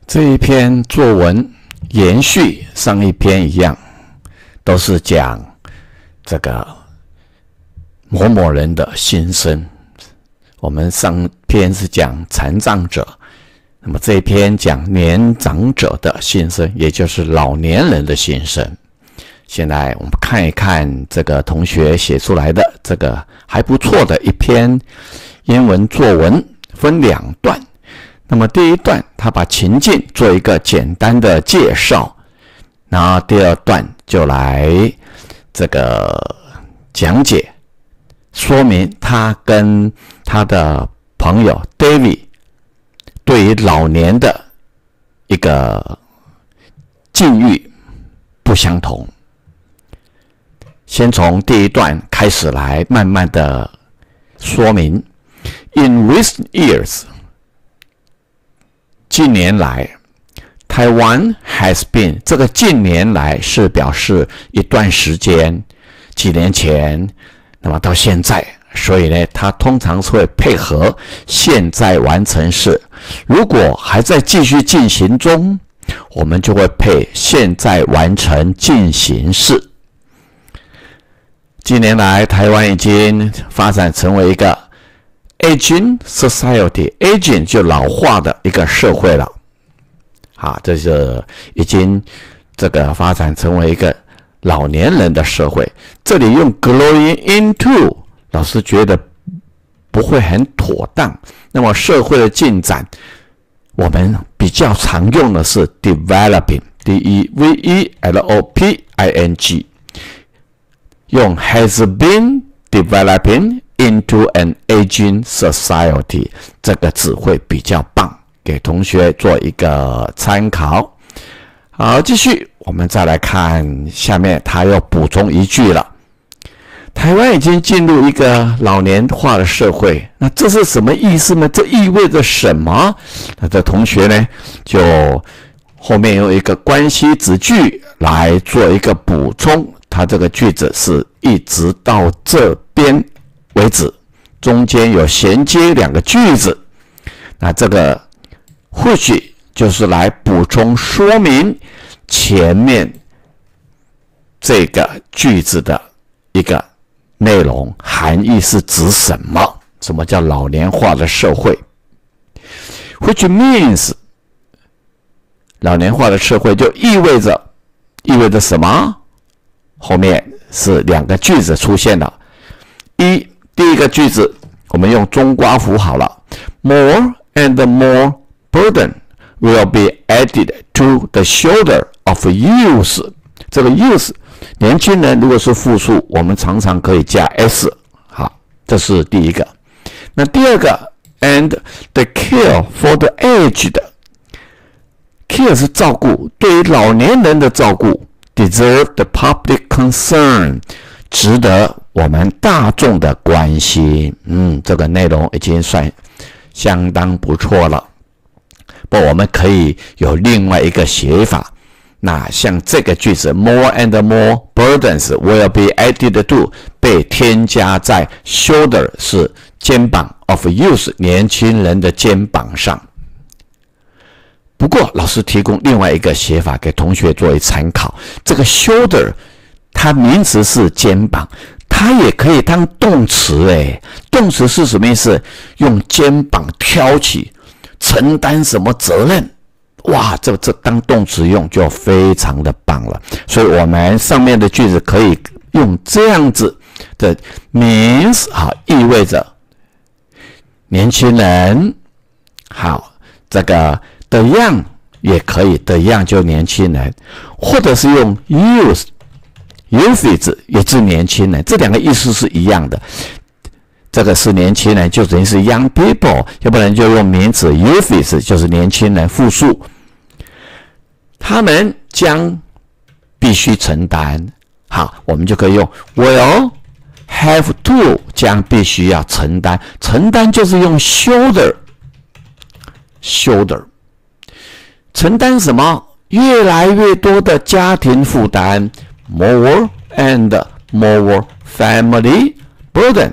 这一篇作文延续上一篇一样，都是讲这个某某人的心声。我们上篇是讲残障者，那么这一篇讲年长者的心声，也就是老年人的心声。现在我们看一看这个同学写出来的这个还不错的一篇英文作文，分两段。那么第一段他把情境做一个简单的介绍，然后第二段就来这个讲解说明他跟他的朋友 David 对于老年的一个境遇不相同。先从第一段开始来慢慢的说明。In recent years, 近年来 Taiwan has been 这个近年来是表示一段时间，几年前，那么到现在，所以呢，它通常是会配合现在完成式。如果还在继续进行中，我们就会配现在完成进行式。近年来，台湾已经发展成为一个 aging society，aging 就老化的一个社会了。好，这是已经这个发展成为一个老年人的社会。这里用 growing into， 老师觉得不会很妥当。那么社会的进展，我们比较常用的是 developing，D-E-V-E-L-O-P-I-N-G， 用 has been developing into an aging society， 这个词汇比较棒，给同学做一个参考。好，继续，我们再来看下面，他又补充一句了：台湾已经进入一个老年化的社会，那这是什么意思呢？这意味着什么？那这同学呢，就后面用一个关系子句来做一个补充。他这个句子是一直到这边为止，中间有衔接两个句子，那这个或许就是来补充说明前面这个句子的一个内容含义是指什么？什么叫老年化的社会 ？Which means 老年化的社会就意味着什么？后面是两个句子出现了。第一个句子我们用中括符好了 ，More and more burden will be added to the shoulder of youth。这个 youth 年轻人如果是复数，我们常常可以加 s。好，这是第一个。那第二个 ，and the care for the aged。care 是照顾，对于老年人的照顾 ，deserve the public concern， 值得我们大众的关心。这个内容已经算相当不错了。不，我们可以有另外一个写法。那像这个句子 ，more and more burdens will be added to， 被添加在 shoulder 是肩膀 of youth 年轻人的肩膀上。不过，老师提供另外一个写法给同学作为参考。这个 shoulder 它名词是肩膀，它也可以当动词。动词是什么意思？用肩膀挑起，承担什么责任？哇，这当动词用就非常的棒了。所以我们上面的句子可以用这样子的 means， 意味着年轻人。好，这个的样也可以，的样就年轻人，或者是用 youth 也是年轻人，这两个意思是一样的。这个是年轻人，就等于是 young people， 要不然就用名词 youth 就是年轻人复数。他们将必须承担。好，我们就可以用 will have to， 将必须要承担。承担就是用 shoulder， 承担什么？越来越多的家庭负担 ，more and more family burden。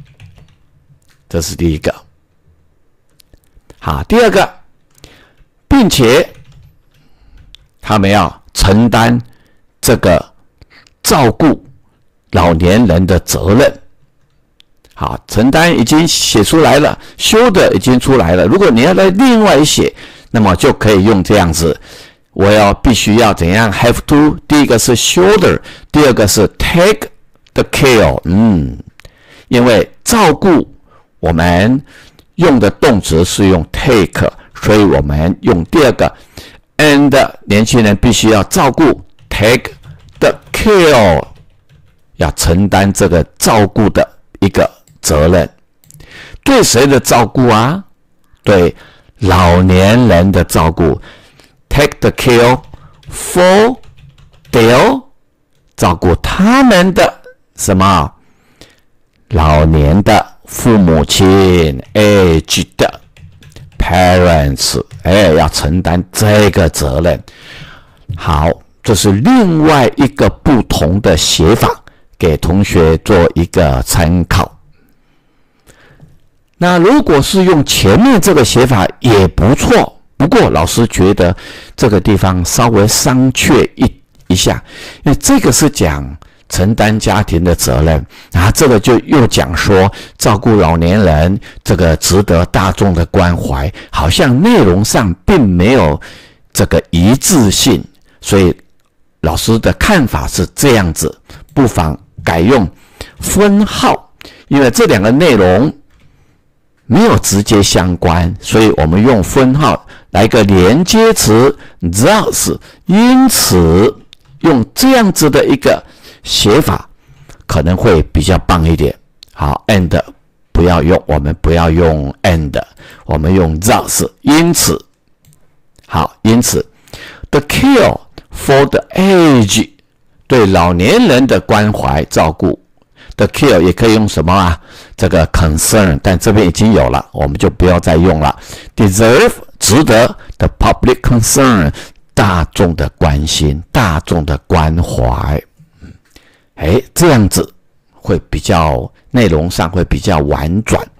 这是第一个。好，第二个并且他们要承担这个照顾老年人的责任。好，承担已经写出来了，修的已经出来了。如果你要来另外写，那么就可以用这样子。我必须要怎样 ？have to， 第一个是 shoulder， 第二个是 take the care。因为照顾我们用的动词是用 take， 所以我们用第二个 and 年轻人必须要照顾 take the care， 要承担这个照顾的一个责任。对谁的照顾啊？对老年人的照顾。Take the care for their， 照顾他们的什么？老年的父母亲 aged parents， 要承担这个责任。好，这是另外一个不同的写法，给同学做一个参考。那如果是用前面这个写法也不错，不过老师觉得这个地方稍微商榷一下，因为这个是讲承担家庭的责任，然后这个就又讲说照顾老年人，这个值得大众的关怀，好像内容上并没有这个一致性，所以老师的看法是这样子，不妨改用分号，因为这两个内容没有直接相关，所以我们用分号来个连接词 thus， 因此用这样子的一个写法可能会比较棒一点。好 ，and 不要用，我们不要用 and， 我们用 thus， 因此。好，因此 the care for the aged， 对老年人的关怀照顾。The care 也可以用什么啊？这个 concern， 但这边已经有了，我们就不要再用了。Deserve 值得 the public concern， 大众的关心，大众的关怀。这样子会比较内容上会比较婉转。